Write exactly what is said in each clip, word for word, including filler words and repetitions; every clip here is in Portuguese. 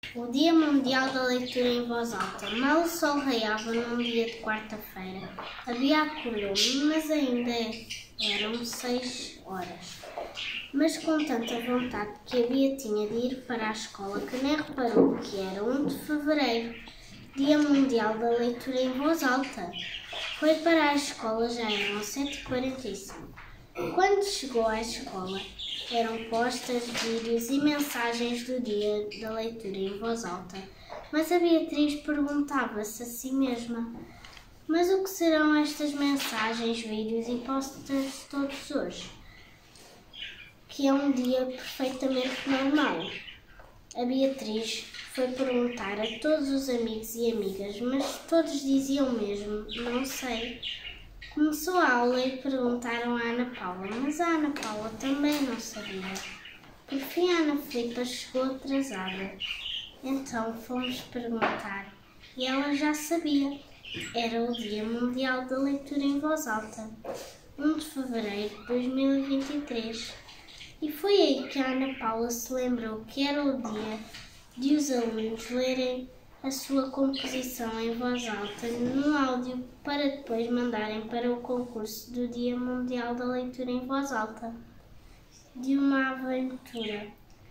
O Dia Mundial da Leitura em Voz Alta. Mal o sol raiava num dia de quarta-feira. A Bia acordou-me, mas ainda eram seis horas. Mas com tanta vontade que a Bia tinha de ir para a escola que nem reparou que era um de fevereiro, Dia Mundial da Leitura em Voz Alta. Foi para a escola, já eram sete e quarenta e cinco. Quando chegou à escola, eram postas vídeos e mensagens do dia da leitura em voz alta. Mas a Beatriz perguntava-se a si mesma: mas o que serão estas mensagens, vídeos e postas todos hoje? Que é um dia perfeitamente normal. A Beatriz foi perguntar a todos os amigos e amigas, mas todos diziam mesmo: não sei. Começou a aula e perguntaram à Ana Paula, mas a Ana Paula também não sabia. Por fim, a Ana Filipa chegou atrasada. Então fomos perguntar e ela já sabia. Era o Dia Mundial da Leitura em Voz Alta, um de fevereiro de dois mil e vinte e três. E foi aí que a Ana Paula se lembrou que era o dia de os alunos lerem a sua composição em voz alta no áudio para depois mandarem para o concurso do Dia Mundial da Leitura em Voz Alta de uma aventura.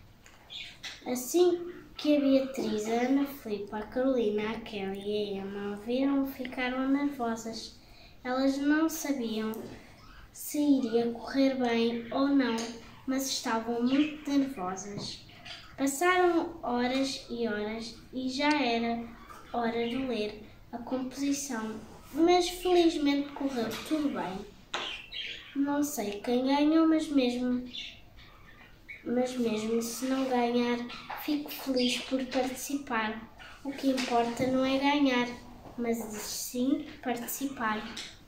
Assim que a Beatriz, a Ana Filipa, a Carolina, a Kelly e a Emma ouviram, ficaram nervosas. Elas não sabiam se iria correr bem ou não, mas estavam muito nervosas. Passaram horas e horas e já era hora de ler a composição, mas felizmente correu tudo bem. Não sei quem ganhou, mas mesmo, mas mesmo se não ganhar, fico feliz por participar. O que importa não é ganhar, mas sim participar.